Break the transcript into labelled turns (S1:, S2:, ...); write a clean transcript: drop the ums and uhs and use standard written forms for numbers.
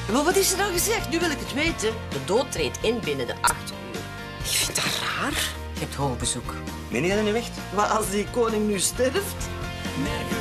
S1: Maar wat is er dan gezegd? Nu wil ik het weten.
S2: De dood treedt in binnen de 8 uur.
S1: Ik vind dat raar.
S2: Je hebt hoog bezoek.
S3: Meen je dat nu echt?
S1: Maar als die koning nu sterft...
S4: Nergens